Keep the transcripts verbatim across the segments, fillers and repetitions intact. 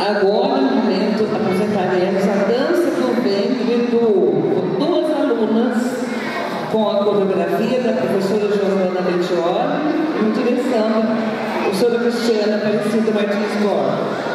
Agora, no momento, apresentaremos a dança do ventre do duas alunas com a coreografia da professora Giovana Bettioli e direção da professora Cristiana Aparecida Martins Borges.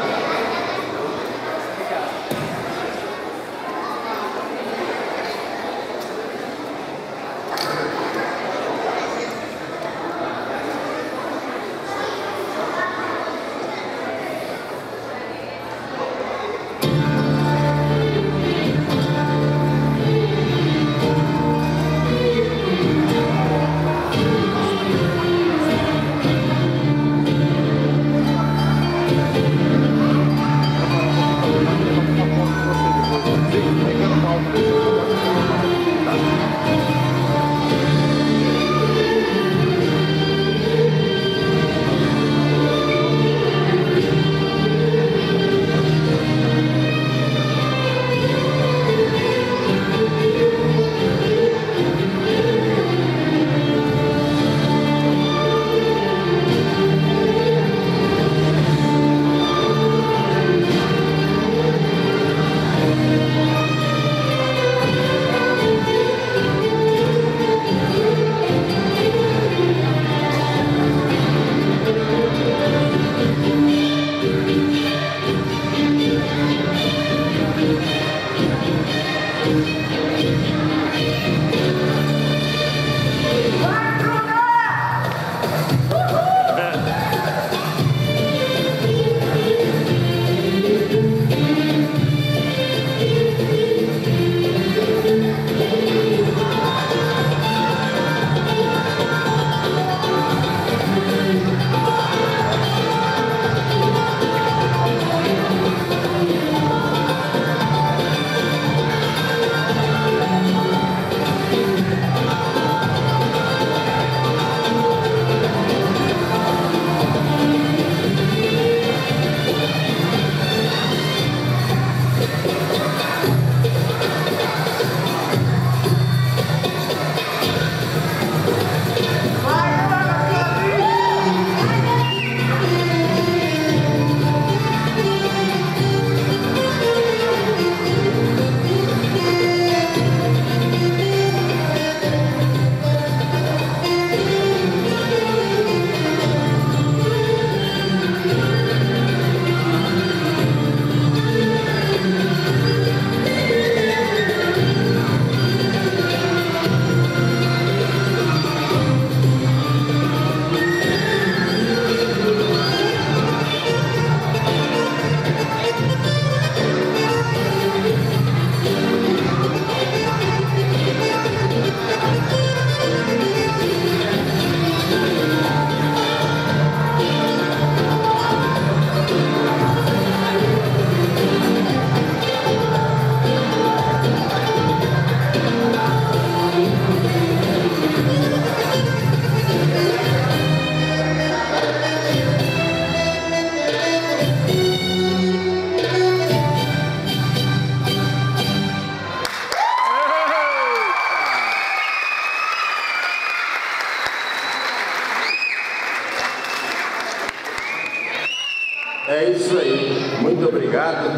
É isso aí, muito obrigado.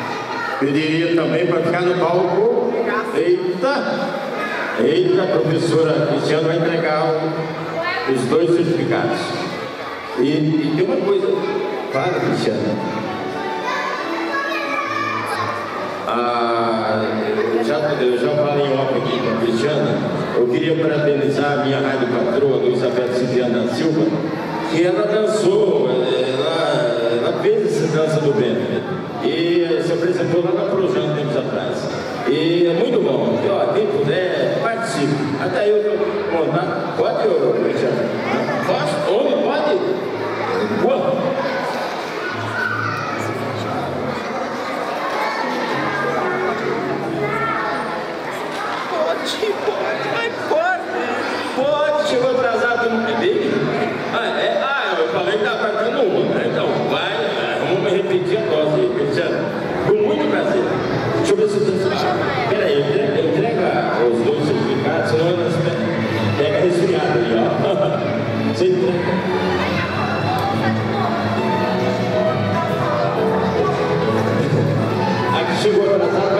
Pediria também para ficar no palco. Eita! Eita, a professora Cristiana vai entregar o, os dois certificados. E, e tem uma coisa, para, Cristiana. Ah, eu, já, eu já falei off aqui com a Cristiana. Eu queria parabenizar a minha rádio patroa, Elizabeth Silviana da Silva, que ela dançou, ela, ela fez essa dança do ventre e se apresentou lá na Projão tempos atrás. E é muito bom. E, ó, quem puder, participe. Até eu vou contar. Pode, ô, Cristiano? Posso? Homem, pode? Boa. Pode, pode, pode. Pode, chegou atrasado no bebê. Ah, é? Ah, eu falei que tá faltando uma, né? Então, vai, vamos repetir a dose, Cristiano. Com muito prazer. Deixa eu ver se você sabe. Peraí, entrega, entrega os dois certificados, senão elas pegam resfriado ali, ó. Chegou atrasado.